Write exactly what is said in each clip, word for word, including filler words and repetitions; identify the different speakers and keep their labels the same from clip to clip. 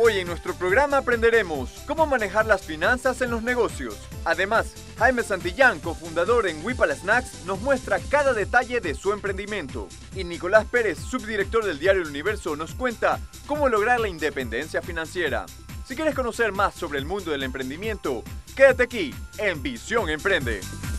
Speaker 1: Hoy en nuestro programa aprenderemos cómo manejar las finanzas en los negocios. Además, Jaime Santillán, cofundador en Whipple Snacks, nos muestra cada detalle de su emprendimiento. Y Nicolás Pérez, subdirector del diario El Universo, nos cuenta cómo lograr la independencia financiera. Si quieres conocer más sobre el mundo del emprendimiento, quédate aquí en Visión Emprende.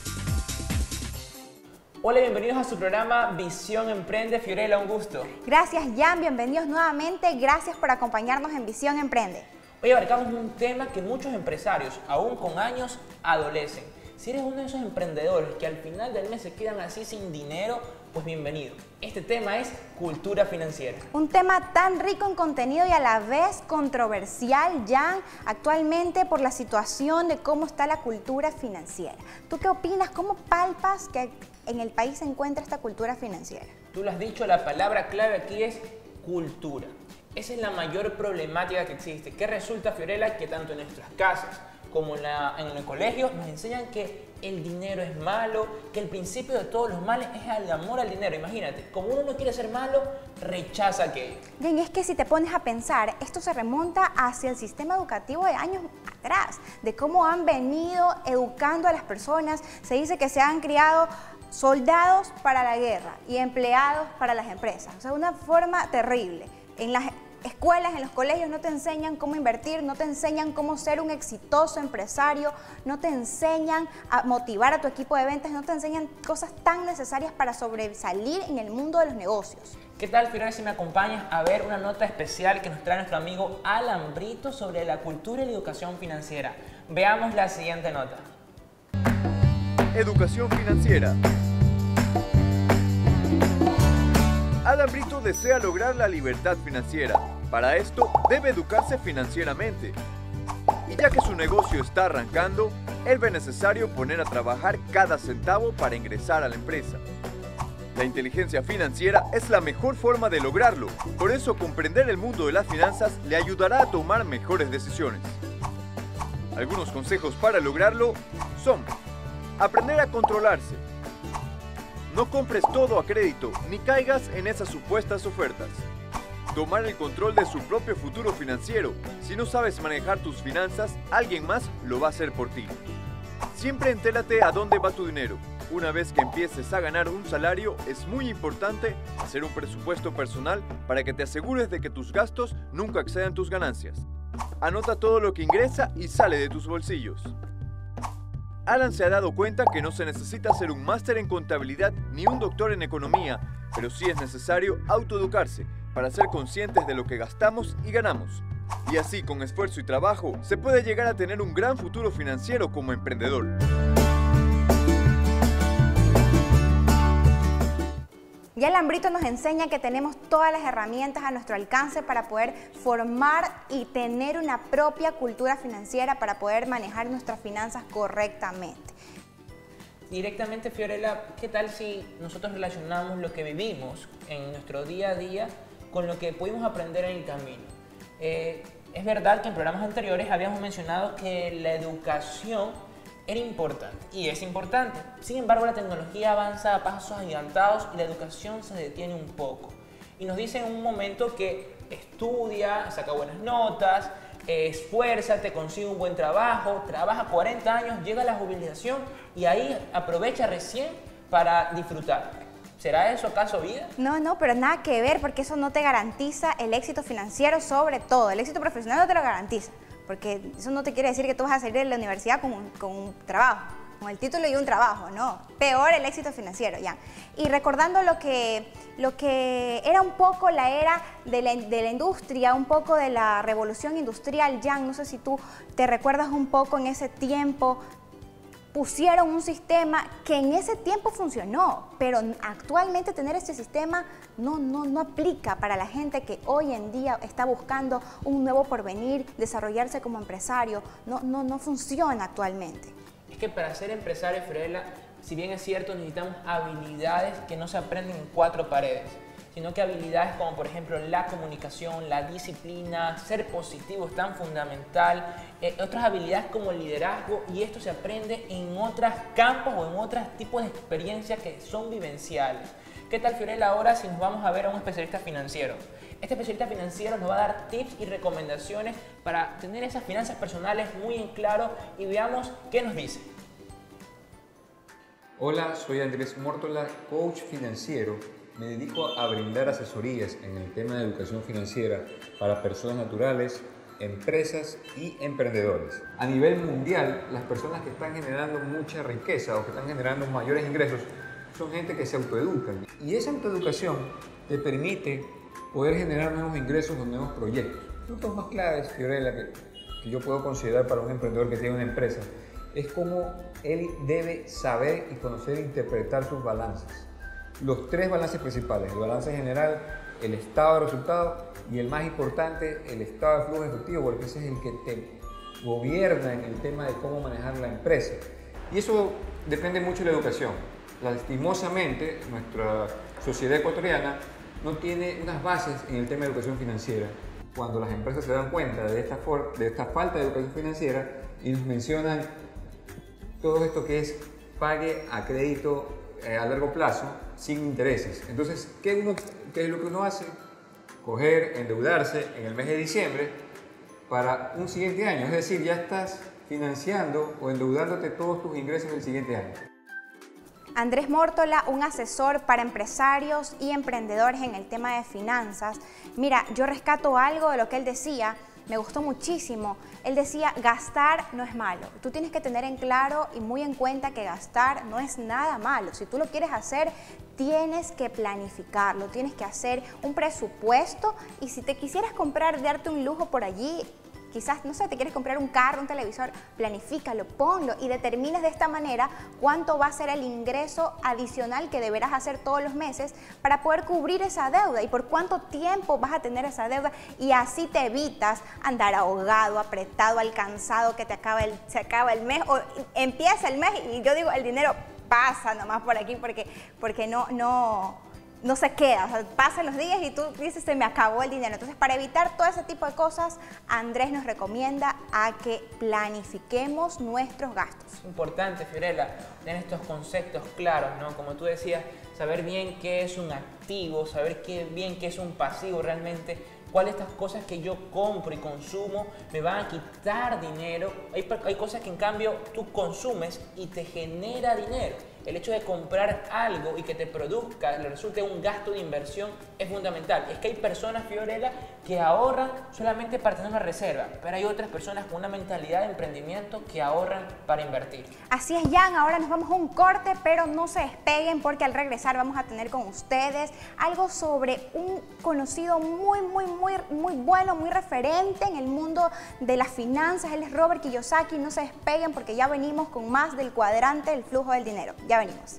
Speaker 2: Hola, bienvenidos a su programa Visión Emprende. Fiorella, un gusto.
Speaker 3: Gracias, Jan. Bienvenidos nuevamente. Gracias por acompañarnos en Visión Emprende.
Speaker 2: Hoy abarcamos un tema que muchos empresarios, aún con años, adolecen. Si eres uno de esos emprendedores que al final del mes se quedan así sin dinero, pues bienvenido. Este tema es cultura financiera.
Speaker 3: Un tema tan rico en contenido y a la vez controversial, Jan, actualmente por la situación de cómo está la cultura financiera. ¿Tú qué opinas? ¿Cómo palpas que en el país se encuentra esta cultura financiera?
Speaker 2: Tú lo has dicho, la palabra clave aquí es cultura. Esa es la mayor problemática que existe. ¿Qué resulta, Fiorella? Que tanto en nuestras casas como en, la, en el colegio nos enseñan que el dinero es malo, que el principio de todos los males es el amor al dinero. Imagínate, como uno no quiere ser malo, rechaza aquello.
Speaker 3: Bien, es que si te pones a pensar, esto se remonta hacia el sistema educativo de años atrás, de cómo han venido educando a las personas. Se dice que se han criado soldados para la guerra y empleados para las empresas. O sea, una forma terrible. En las escuelas, en los colegios no te enseñan cómo invertir, no te enseñan cómo ser un exitoso empresario, no te enseñan a motivar a tu equipo de ventas, no te enseñan cosas tan necesarias para sobresalir en el mundo de los negocios.
Speaker 2: ¿Qué tal, Fiorella, si me acompañas a ver una nota especial que nos trae nuestro amigo Alan Brito sobre la cultura y la educación financiera? Veamos la siguiente nota.
Speaker 1: Educación financiera. Alan Brito desea lograr la libertad financiera. Para esto, debe educarse financieramente. Y ya que su negocio está arrancando, él ve necesario poner a trabajar cada centavo para ingresar a la empresa. La inteligencia financiera es la mejor forma de lograrlo. Por eso, comprender el mundo de las finanzas le ayudará a tomar mejores decisiones. Algunos consejos para lograrlo son: aprender a controlarse. No compres todo a crédito, ni caigas en esas supuestas ofertas. Tomar el control de su propio futuro financiero. Si no sabes manejar tus finanzas, alguien más lo va a hacer por ti. Siempre entérate a dónde va tu dinero. Una vez que empieces a ganar un salario, es muy importante hacer un presupuesto personal para que te asegures de que tus gastos nunca excedan tus ganancias. Anota todo lo que ingresa y sale de tus bolsillos. Alan se ha dado cuenta que no se necesita ser un máster en contabilidad ni un doctor en economía, pero sí es necesario autoeducarse para ser conscientes de lo que gastamos y ganamos. Y así, con esfuerzo y trabajo, se puede llegar a tener un gran futuro financiero como emprendedor.
Speaker 3: Y Alan Brito nos enseña que tenemos todas las herramientas a nuestro alcance para poder formar y tener una propia cultura financiera para poder manejar nuestras finanzas correctamente.
Speaker 2: Directamente, Fiorella, ¿qué tal si nosotros relacionamos lo que vivimos en nuestro día a día con lo que pudimos aprender en el camino? Eh, es verdad que en programas anteriores habíamos mencionado que la educación era importante y es importante. Sin embargo, la tecnología avanza a pasos agigantados y la educación se detiene un poco. Y nos dice en un momento que estudia, saca buenas notas, eh, esfuérzate, consigue un buen trabajo, trabaja cuarenta años, llega a la jubilación y ahí aprovecha recién para disfrutar. ¿Será eso acaso vida?
Speaker 3: No, no, pero nada que ver, porque eso no te garantiza el éxito financiero, sobre todo. El éxito profesional no te lo garantiza. Porque eso no te quiere decir que tú vas a salir de la universidad con un, con un trabajo, con el título y un trabajo, no. Peor el éxito financiero, ya. Y recordando lo que, lo que era un poco la era de la, de la industria, un poco de la revolución industrial, Jan, no sé si tú te recuerdas un poco en ese tiempo, pusieron un sistema que en ese tiempo funcionó, pero actualmente tener ese sistema no, no, no aplica para la gente que hoy en día está buscando un nuevo porvenir, desarrollarse como empresario. No, no, no funciona actualmente.
Speaker 2: Es que para ser empresario, Fiorella, si bien es cierto, necesitamos habilidades que no se aprenden en cuatro paredes, sino que habilidades como por ejemplo la comunicación, la disciplina, ser positivo es tan fundamental, eh, otras habilidades como el liderazgo, y esto se aprende en otros campos o en otros tipos de experiencias que son vivenciales. ¿Qué tal, Fiorella, ahora si nos vamos a ver a un especialista financiero? Este especialista financiero nos va a dar tips y recomendaciones para tener esas finanzas personales muy en claro y veamos qué nos dice.
Speaker 4: Hola, soy Andrés Mórtola, coach financiero. Me dedico a brindar asesorías en el tema de educación financiera para personas naturales, empresas y emprendedores. A nivel mundial, las personas que están generando mucha riqueza o que están generando mayores ingresos son gente que se autoeducan. Y esa autoeducación te permite poder generar nuevos ingresos o nuevos proyectos. Puntos más claves, Fiorella, que, que yo puedo considerar para un emprendedor que tiene una empresa, es cómo él debe saber y conocer e interpretar sus balances. Los tres balances principales, el balance general, el estado de resultados y el más importante, el estado de flujo efectivo, porque ese es el que te gobierna en el tema de cómo manejar la empresa. Y eso depende mucho de la educación. Lastimosamente, nuestra sociedad ecuatoriana no tiene unas bases en el tema de educación financiera. Cuando las empresas se dan cuenta de esta, de esta falta de educación financiera y nos mencionan todo esto que es pague a crédito eh, a largo plazo sin intereses. Entonces, ¿qué, uno, ¿qué es lo que uno hace? Coger, endeudarse en el mes de diciembre para un siguiente año. Es decir, ya estás financiando o endeudándote todos tus ingresos del siguiente año.
Speaker 3: Andrés Mórtola, un asesor para empresarios y emprendedores en el tema de finanzas. Mira, yo rescato algo de lo que él decía, me gustó muchísimo. Él decía, gastar no es malo. Tú tienes que tener en claro y muy en cuenta que gastar no es nada malo. Si tú lo quieres hacer, tienes que planificarlo, tienes que hacer un presupuesto y si te quisieras comprar, darte un lujo por allí, quizás, no sé, te quieres comprar un carro, un televisor, planifícalo, ponlo y determines de esta manera cuánto va a ser el ingreso adicional que deberás hacer todos los meses para poder cubrir esa deuda y por cuánto tiempo vas a tener esa deuda y así te evitas andar ahogado, apretado, alcanzado, que te acaba el, se acaba el mes o empieza el mes y yo digo, el dinero pasa nomás por aquí porque, porque no... no no se queda, o sea, pasan los días y tú dices, se me acabó el dinero. Entonces, para evitar todo ese tipo de cosas, Andrés nos recomienda a que planifiquemos nuestros gastos.
Speaker 2: Importante, Fiorella, tener estos conceptos claros, ¿no? Como tú decías, saber bien qué es un activo, saber qué, bien qué es un pasivo realmente, cuáles de estas cosas que yo compro y consumo me van a quitar dinero. Hay, hay cosas que en cambio tú consumes y te genera dinero. El hecho de comprar algo y que te produzca, le resulte un gasto de inversión es fundamental. Es que hay personas, Fiorella, que ahorran solamente para tener una reserva, pero hay otras personas con una mentalidad de emprendimiento que ahorran para invertir.
Speaker 3: Así es, Jan, ahora nos vamos a un corte, pero no se despeguen porque al regresar vamos a tener con ustedes algo sobre un conocido muy, muy, muy, muy bueno, muy referente en el mundo de las finanzas. Él es Robert Kiyosaki. No se despeguen porque ya venimos con más del cuadrante del flujo del dinero. Ya venimos.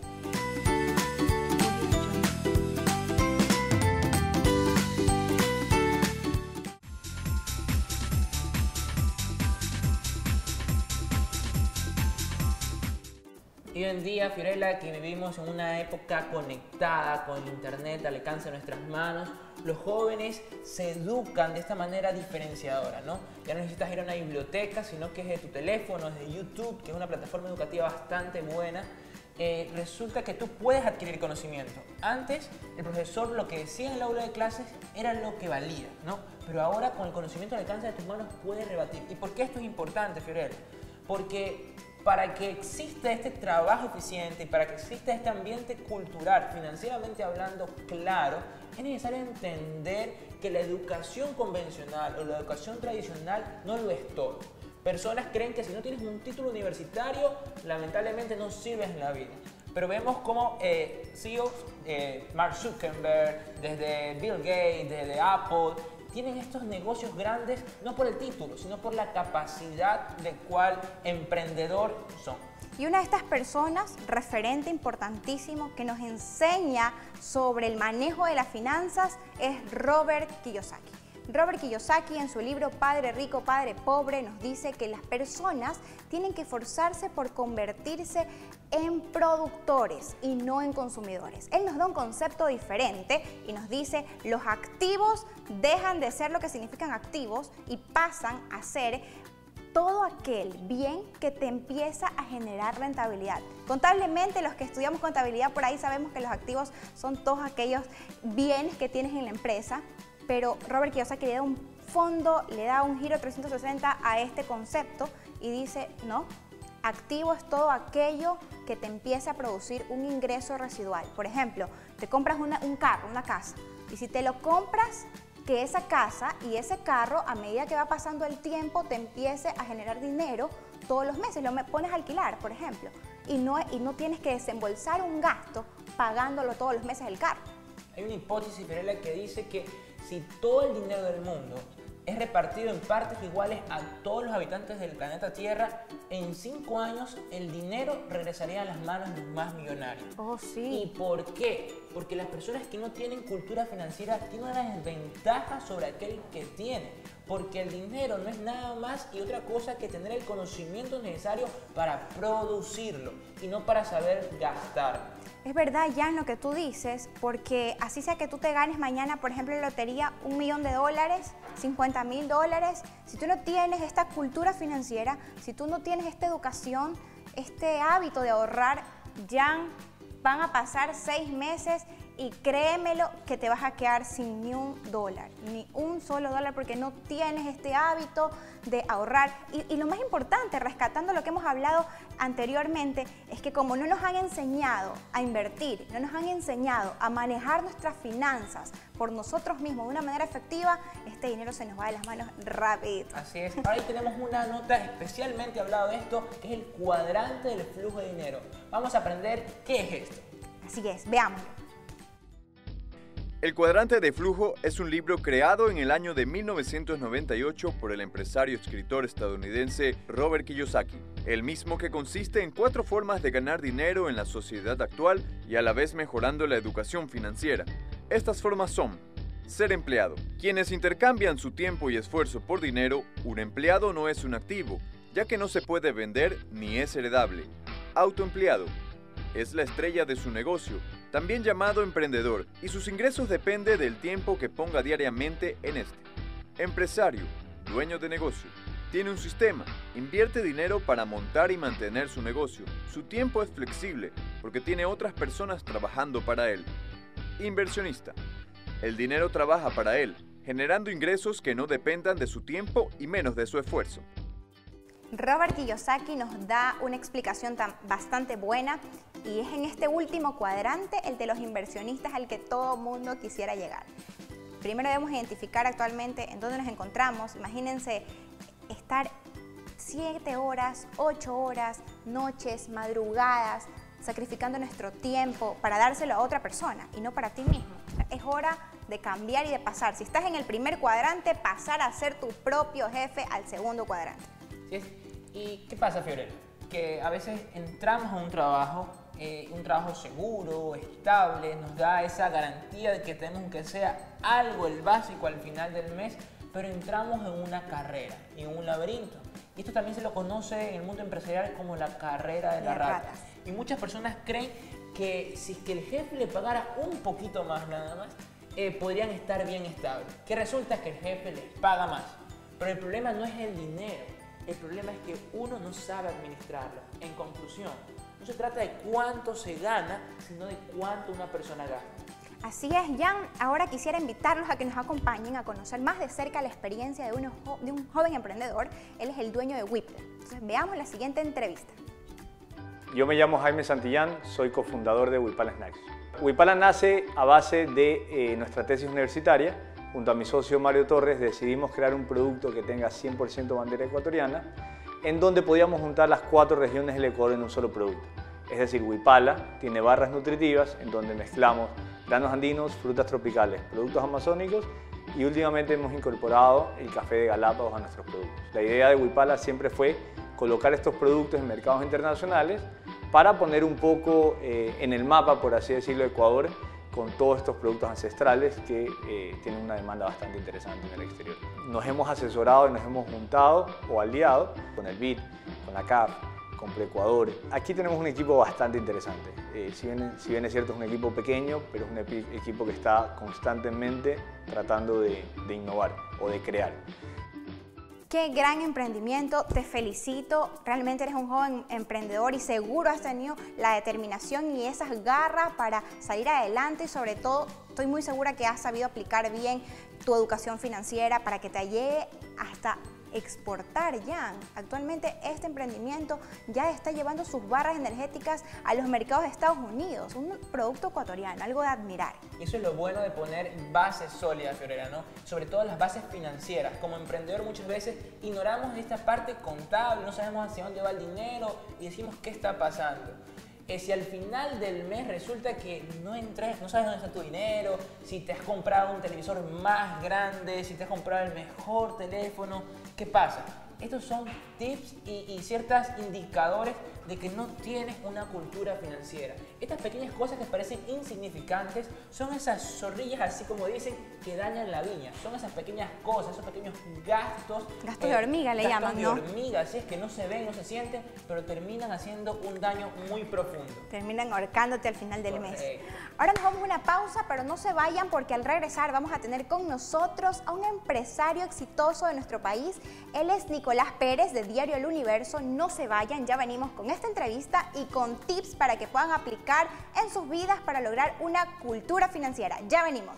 Speaker 2: Y hoy en día, Fiorella, que vivimos en una época conectada con internet al alcance de nuestras manos, los jóvenes se educan de esta manera diferenciadora, ¿no? Ya no necesitas ir a una biblioteca, sino que es de tu teléfono, es de YouTube, que es una plataforma educativa bastante buena. Eh, resulta que tú puedes adquirir conocimiento. Antes, el profesor lo que decía en el aula de clases era lo que valía, ¿no? Pero ahora, con el conocimiento al alcance de tus manos, puedes rebatir. ¿Y por qué esto es importante, Fiorella? Porque para que exista este trabajo eficiente y para que exista este ambiente cultural, financieramente hablando, claro, es necesario entender que la educación convencional o la educación tradicional no lo es todo. Personas creen que si no tienes un título universitario, lamentablemente no sirves en la vida. Pero vemos como eh, C E Os, eh, Mark Zuckerberg, desde Bill Gates, desde Apple, tienen estos negocios grandes no por el título, sino por la capacidad de cuál emprendedor son.
Speaker 3: Y una de estas personas, referente importantísimo, que nos enseña sobre el manejo de las finanzas es Robert Kiyosaki. Robert Kiyosaki en su libro Padre Rico, Padre Pobre nos dice que las personas tienen que esforzarse por convertirse en productores y no en consumidores. Él nos da un concepto diferente y nos dice los activos dejan de ser lo que significan activos y pasan a ser todo aquel bien que te empieza a generar rentabilidad. Contablemente, los que estudiamos contabilidad por ahí sabemos que los activos son todos aquellos bienes que tienes en la empresa pero Robert Kiyosaki le da un fondo, le da un giro trescientos sesenta a este concepto y dice, no, activo es todo aquello que te empiece a producir un ingreso residual. Por ejemplo, te compras una, un carro, una casa, y si te lo compras, que esa casa y ese carro, a medida que va pasando el tiempo, te empiece a generar dinero todos los meses. Lo pones a alquilar, por ejemplo, y no, y no tienes que desembolsar un gasto pagándolo todos los meses el carro.
Speaker 2: Hay una hipótesis, Fiorella, que dice que si todo el dinero del mundo es repartido en partes iguales a todos los habitantes del planeta Tierra, en cinco años el dinero regresaría a las manos de los más millonarios.
Speaker 3: Oh, sí.
Speaker 2: ¿Y por qué? Porque las personas que no tienen cultura financiera tienen una desventaja sobre aquel que tiene. Porque el dinero no es nada más y otra cosa que tener el conocimiento necesario para producirlo y no para saber gastar.
Speaker 3: Es verdad, Jan, lo que tú dices, porque así sea que tú te ganes mañana, por ejemplo, en la lotería, un millón de dólares, cincuenta mil dólares, si tú no tienes esta cultura financiera, si tú no tienes esta educación, este hábito de ahorrar, Jan, van a pasar seis meses y créemelo que te vas a quedar sin ni un dólar, ni un solo dólar, porque no tienes este hábito de ahorrar. Y, y lo más importante, rescatando lo que hemos hablado anteriormente, es que como no nos han enseñado a invertir, no nos han enseñado a manejar nuestras finanzas por nosotros mismos de una manera efectiva, este dinero se nos va de las manos rapidito.
Speaker 2: Así es. Ahora ahí tenemos una nota especialmente hablado de esto, que es el cuadrante del flujo de dinero. Vamos a aprender qué es esto.
Speaker 3: Así es, veámoslo.
Speaker 1: El cuadrante de flujo es un libro creado en el año de mil novecientos noventa y ocho por el empresario y escritor estadounidense Robert Kiyosaki, el mismo que consiste en cuatro formas de ganar dinero en la sociedad actual y a la vez mejorando la educación financiera. Estas formas son: ser empleado. Quienes intercambian su tiempo y esfuerzo por dinero, un empleado no es un activo, ya que no se puede vender ni es heredable. Autoempleado. Es la estrella de su negocio, también llamado emprendedor, y sus ingresos dependen del tiempo que ponga diariamente en este. Empresario, dueño de negocio. Tiene un sistema, invierte dinero para montar y mantener su negocio. Su tiempo es flexible, porque tiene otras personas trabajando para él. Inversionista. El dinero trabaja para él, generando ingresos que no dependan de su tiempo y menos de su esfuerzo.
Speaker 3: Robert Kiyosaki nos da una explicación tan, bastante buena, y es en este último cuadrante, el de los inversionistas, al que todo mundo quisiera llegar. Primero debemos identificar actualmente en dónde nos encontramos. Imagínense estar siete horas, ocho horas, noches, madrugadas, sacrificando nuestro tiempo para dárselo a otra persona y no para ti mismo. Es hora de cambiar y de pasar. Si estás en el primer cuadrante, pasar a ser tu propio jefe al segundo cuadrante.
Speaker 2: ¿Sí es? ¿Y qué pasa, Fiorella? Que a veces entramos a un trabajo, eh, un trabajo seguro, estable, nos da esa garantía de que tenemos que sea algo, el básico al final del mes, pero entramos en una carrera, en un laberinto. Y esto también se lo conoce en el mundo empresarial como la carrera de la rata. Y muchas personas creen que si es que el jefe le pagara un poquito más nada más, eh, podrían estar bien estables. Que resulta que el jefe les paga más. Pero el problema no es el dinero. El problema es que uno no sabe administrarlo. En conclusión, no se trata de cuánto se gana, sino de cuánto una persona gasta.
Speaker 3: Así es, Jan. Ahora quisiera invitarlos a que nos acompañen a conocer más de cerca la experiencia de, uno, de un joven emprendedor. Él es el dueño de Whipple. Entonces, veamos la siguiente entrevista.
Speaker 5: Yo me llamo Jaime Santillán, soy cofundador de Huipala Snacks. Huipala nace a base de eh, nuestra tesis universitaria. Junto a mi socio Mario Torres decidimos crear un producto que tenga cien por ciento bandera ecuatoriana, en donde podíamos juntar las cuatro regiones del Ecuador en un solo producto. Es decir, Huipala tiene barras nutritivas en donde mezclamos granos andinos, frutas tropicales, productos amazónicos, y últimamente hemos incorporado el café de Galápagos a nuestros productos. La idea de Huipala siempre fue colocar estos productos en mercados internacionales para poner un poco eh, en el mapa, por así decirlo, Ecuador, con todos estos productos ancestrales que eh, tienen una demanda bastante interesante en el exterior. Nos hemos asesorado y nos hemos juntado o aliado con el B I D, con la C A F, con Preecuador. Aquí tenemos un equipo bastante interesante. Eh, si, bien, si bien es cierto, es un equipo pequeño, pero es un equipo que está constantemente tratando de, de innovar o de crear.
Speaker 3: Qué gran emprendimiento, te felicito, realmente eres un joven emprendedor y seguro has tenido la determinación y esas garras para salir adelante y sobre todo estoy muy segura que has sabido aplicar bien tu educación financiera para que te llegue hasta exportar ya. Actualmente este emprendimiento ya está llevando sus barras energéticas a los mercados de Estados Unidos, un producto ecuatoriano, algo de admirar.
Speaker 2: Eso es lo bueno de poner bases sólidas, Fiorella, ¿no? Sobre todo las bases financieras. Como emprendedor muchas veces ignoramos esta parte contable, no sabemos hacia dónde va el dinero y decimos qué está pasando. Eh, si al final del mes resulta que no entras, no sabes dónde está tu dinero, si te has comprado un televisor más grande, si te has comprado el mejor teléfono, ¿qué pasa? Estos son tips y, y ciertos indicadores de que no tienes una cultura financiera. Estas pequeñas cosas que parecen insignificantes son esas zorrillas, así como dicen, que dañan la viña. Son esas pequeñas cosas, esos pequeños gastos.
Speaker 3: Gastos eh, de hormiga le llaman, ¿no?
Speaker 2: Gastos de hormiga, así es que no se ven, no se sienten, pero terminan haciendo un daño muy profundo.
Speaker 3: Terminan ahorcándote al final del
Speaker 2: Correcto.
Speaker 3: mes. Ahora nos vamos a una pausa, pero no se vayan porque al regresar vamos a tener con nosotros a un empresario exitoso de nuestro país. Él es Nicolás Pérez de Diario El Universo. No se vayan, ya venimos con esta entrevista y con tips para que puedan aplicar en sus vidas para lograr una cultura financiera. Ya venimos.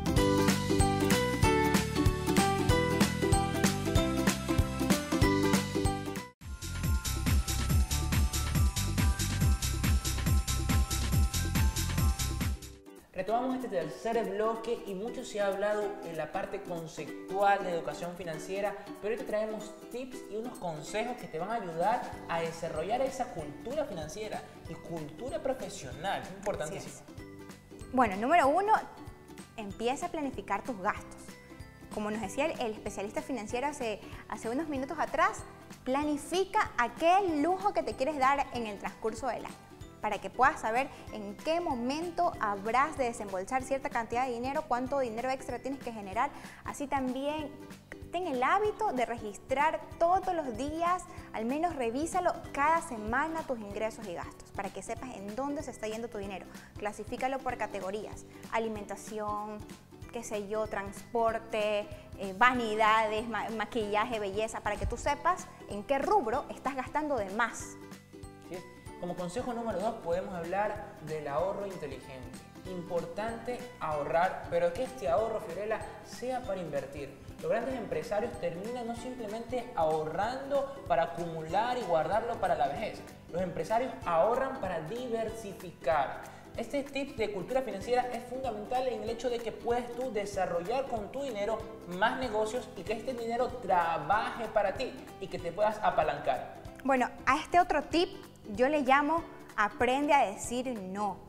Speaker 2: Retomamos este tercer bloque y mucho se ha hablado en la parte conceptual de educación financiera, pero hoy te traemos tips y unos consejos que te van a ayudar a desarrollar esa cultura financiera y cultura profesional, importantísimo.
Speaker 3: Bueno, número uno, empieza a planificar tus gastos. Como nos decía el, el especialista financiero hace, hace unos minutos atrás, planifica aquel lujo que te quieres dar en el transcurso del año, para que puedas saber en qué momento habrás de desembolsar cierta cantidad de dinero, cuánto dinero extra tienes que generar. Así también ten el hábito de registrar todos los días, al menos revísalo cada semana tus ingresos y gastos, para que sepas en dónde se está yendo tu dinero. Clasifícalo por categorías: alimentación, qué sé yo, transporte, eh, vanidades, ma maquillaje, belleza, para que tú sepas en qué rubro estás gastando de más.
Speaker 2: ¿Sí? Como consejo número dos podemos hablar del ahorro inteligente. Importante ahorrar, pero que este ahorro, Fiorella, sea para invertir. Los grandes empresarios terminan no simplemente ahorrando para acumular y guardarlo para la vejez. Los empresarios ahorran para diversificar. Este tip de cultura financiera es fundamental en el hecho de que puedes tú desarrollar con tu dinero más negocios y que este dinero trabaje para ti y que te puedas apalancar.
Speaker 3: Bueno, a este otro tip yo le llamo aprende a decir no.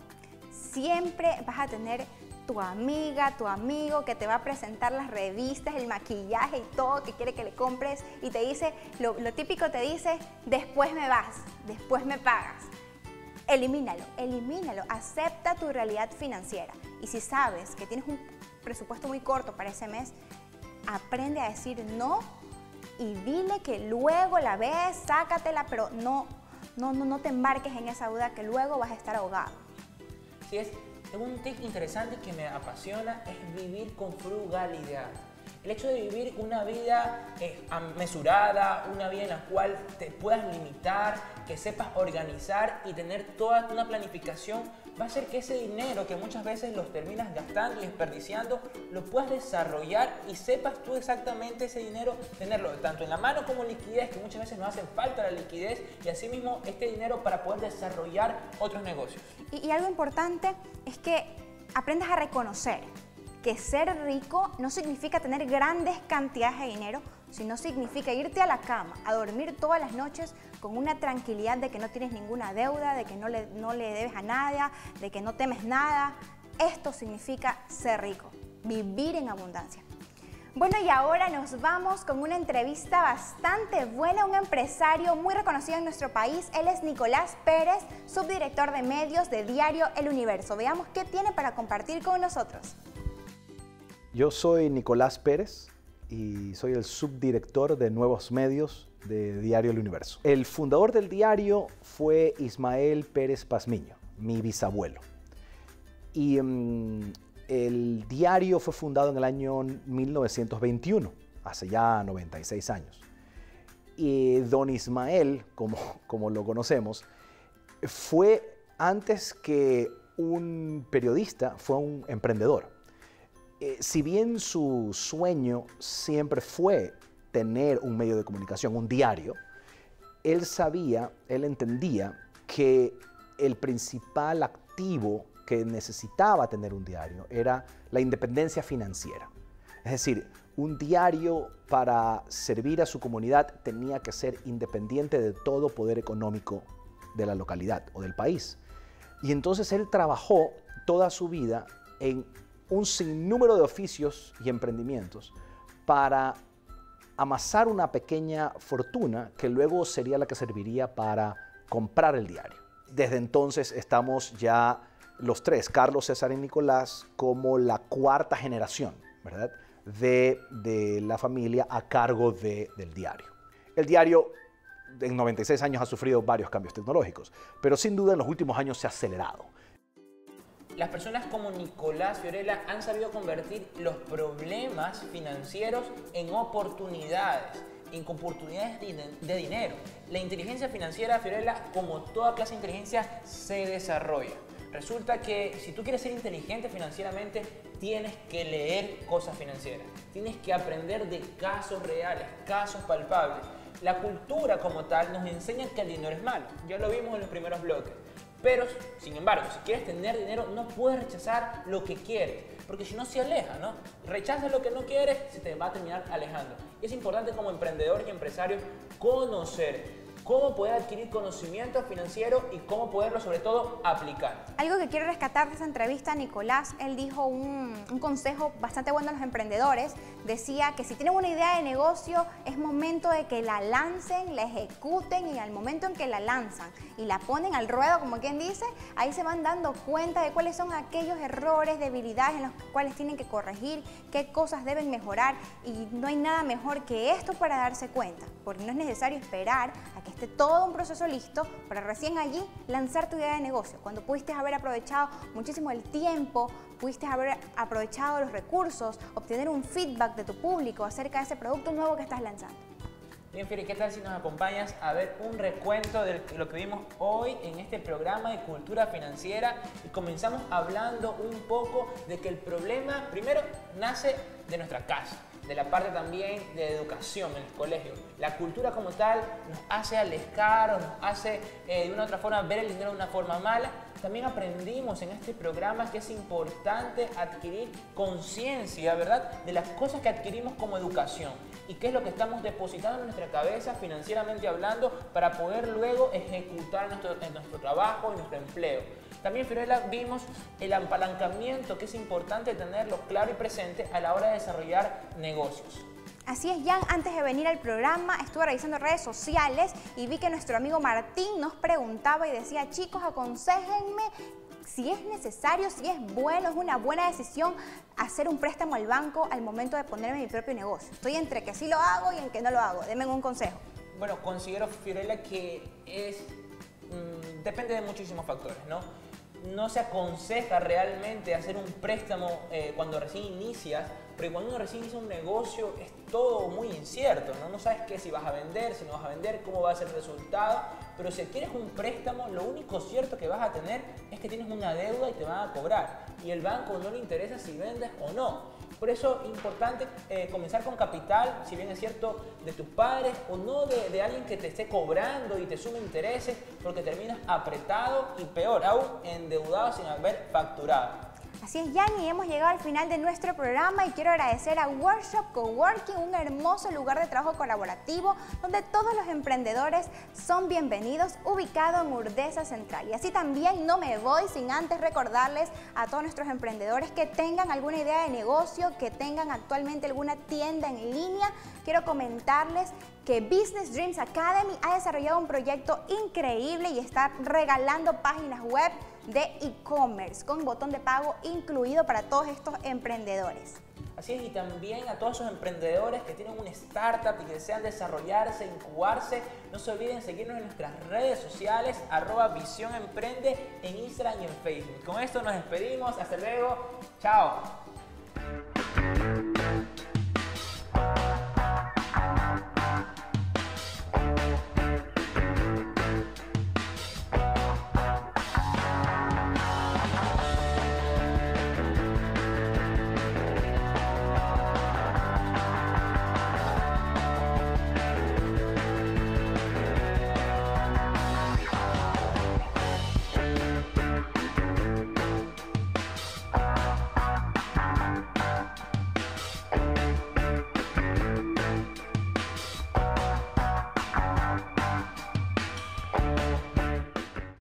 Speaker 3: Siempre vas a tener tu amiga, tu amigo que te va a presentar las revistas, el maquillaje y todo que quiere que le compres y te dice, lo, lo típico te dice, después me vas, después me pagas. Elimínalo, elimínalo, acepta tu realidad financiera. Y si sabes que tienes un presupuesto muy corto para ese mes, aprende a decir no y dile que luego la ves, sácatela, pero no, no, no, no te embarques en esa duda que luego vas a estar ahogado.
Speaker 2: Sí, es un tip interesante que me apasiona, es vivir con frugalidad. El hecho de vivir una vida eh, mesurada, una vida en la cual te puedas limitar, que sepas organizar y tener toda una planificación, va a hacer que ese dinero que muchas veces los terminas gastando y desperdiciando, lo puedas desarrollar y sepas tú exactamente ese dinero, tenerlo tanto en la mano como en liquidez, que muchas veces nos hace falta la liquidez, y asimismo este dinero para poder desarrollar otros negocios.
Speaker 3: Y, y algo importante es que aprendas a reconocer que ser rico no significa tener grandes cantidades de dinero, sino significa irte a la cama, a dormir todas las noches con una tranquilidad de que no tienes ninguna deuda, de que no le, no le debes a nadie, de que no temes nada. Esto significa ser rico, vivir en abundancia. Bueno, y ahora nos vamos con una entrevista bastante buena a un empresario muy reconocido en nuestro país. Él es Nicolás Pérez, subdirector de medios de Diario El Universo. Veamos qué tiene para compartir con nosotros.
Speaker 6: Yo soy Nicolás Pérez y soy el subdirector de nuevos medios de Diario El Universo. El fundador del diario fue Ismael Pérez Pazmiño, mi bisabuelo. Y um, el diario fue fundado en el año mil novecientos veintiuno, hace ya noventa y seis años. Y don Ismael, como, como lo conocemos, fue antes que un periodista, fue un emprendedor. eh, si bien su sueño siempre fue tener un medio de comunicación, un diario, él sabía, él entendía que el principal activo que necesitaba tener un diario era la independencia financiera. Es decir, un diario para servir a su comunidad tenía que ser independiente de todo poder económico de la localidad o del país. Y entonces él trabajó toda su vida en un sinnúmero de oficios y emprendimientos para amasar una pequeña fortuna que luego sería la que serviría para comprar el diario. Desde entonces estamos ya los tres, Carlos, César y Nicolás, como la cuarta generación, ¿verdad?, de, de la familia a cargo de, del diario. El diario en noventa y seis años ha sufrido varios cambios tecnológicos, pero sin duda en los últimos años se ha acelerado.
Speaker 2: Las personas como Nicolás Fiorella han sabido convertir los problemas financieros en oportunidades, en oportunidades de dinero. La inteligencia financiera, Fiorella, como toda clase de inteligencia, se desarrolla. Resulta que si tú quieres ser inteligente financieramente, tienes que leer cosas financieras. Tienes que aprender de casos reales, casos palpables. La cultura como tal nos enseña que el dinero es malo. Ya lo vimos en los primeros bloques. Pero, sin embargo, si quieres tener dinero, no puedes rechazar lo que quieres, porque si no se aleja, ¿no? Rechazas lo que no quieres, se te va a terminar alejando. Y es importante como emprendedor y empresario conocer cómo poder adquirir conocimiento financiero y cómo poderlo, sobre todo, aplicar.
Speaker 3: Algo que quiero rescatar de esa entrevista, Nicolás, él dijo un, un consejo bastante bueno a los emprendedores. Decía que si tienen una idea de negocio, es momento de que la lancen, la ejecuten, y al momento en que la lanzan y la ponen al ruedo, como quien dice, ahí se van dando cuenta de cuáles son aquellos errores, debilidades en los cuales tienen que corregir, qué cosas deben mejorar, y no hay nada mejor que esto para darse cuenta, porque no es necesario esperar a que esté todo un proceso listo para recién allí lanzar tu idea de negocio, cuando pudiste haber aprovechado muchísimo el tiempo, pudiste haber aprovechado los recursos, obtener un feedback de tu público acerca de ese producto nuevo que estás lanzando.
Speaker 2: Bien, Fiorella, ¿qué tal si nos acompañas a ver un recuento de lo que vimos hoy en este programa de cultura financiera? Y comenzamos hablando un poco de que el problema primero nace de nuestra casa, de la parte también de educación en el colegio. La cultura como tal nos hace alejar o nos hace eh, de una u otra forma ver el dinero de una forma mala. También aprendimos en este programa que es importante adquirir conciencia, ¿verdad?, de las cosas que adquirimos como educación y qué es lo que estamos depositando en nuestra cabeza financieramente hablando para poder luego ejecutar nuestro, en nuestro trabajo y nuestro empleo. También, Fiorella, vimos el apalancamiento, que es importante tenerlo claro y presente a la hora de desarrollar negocios.
Speaker 3: Así es, Jan, antes de venir al programa estuve revisando redes sociales y vi que nuestro amigo Martín nos preguntaba y decía: chicos, aconséjenme si es necesario, si es bueno, es una buena decisión hacer un préstamo al banco al momento de ponerme mi propio negocio. Estoy entre que sí lo hago y en que no lo hago. Denme un consejo.
Speaker 2: Bueno, considero, Fiorella, que es, mmm, depende de muchísimos factores, ¿no? No se aconseja realmente hacer un préstamo eh, cuando recién inicias, porque cuando uno recién inicia un negocio es todo muy incierto, ¿no? No sabes qué, si vas a vender, si no vas a vender, cómo va a ser el resultado. Pero si adquieres un préstamo, lo único cierto que vas a tener es que tienes una deuda y te van a cobrar. Y el banco no le interesa si vendes o no. Por eso es importante eh, comenzar con capital, si bien es cierto, de tus padres o no de, de alguien que te esté cobrando y te sume intereses, porque terminas apretado y peor aún, endeudado sin haber facturado.
Speaker 3: Así es, Jan, y hemos llegado al final de nuestro programa y quiero agradecer a Workshop Coworking, un hermoso lugar de trabajo colaborativo donde todos los emprendedores son bienvenidos, ubicado en Urdesa Central. Y así también no me voy sin antes recordarles a todos nuestros emprendedores que tengan alguna idea de negocio, que tengan actualmente alguna tienda en línea. Quiero comentarles que Business Dreams Academy ha desarrollado un proyecto increíble y está regalando páginas web de e-commerce con botón de pago incluido para todos estos emprendedores.
Speaker 2: Así es, y también a todos esos emprendedores que tienen una startup y que desean desarrollarse, incubarse, no se olviden seguirnos en nuestras redes sociales, arroba Visión Emprende en Instagram y en Facebook. Con esto nos despedimos, hasta luego, chao.